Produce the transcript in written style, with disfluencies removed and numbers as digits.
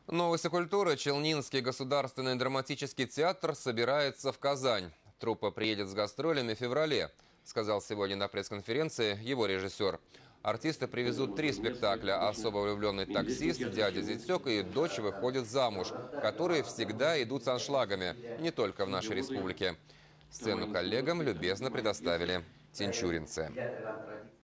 Новости культуры. Челнинский государственный драматический театр собирается в Казань. Труппа приедет с гастролями в феврале, сказал сегодня на пресс-конференции его режиссер. Артисты привезут 3 спектакля: «Особо влюбленный таксист», «Дядя Зятек» и «Дочь выходит замуж», которые всегда идут с аншлагами, не только в нашей республике. Сцену коллегам любезно предоставили тинчуринцы.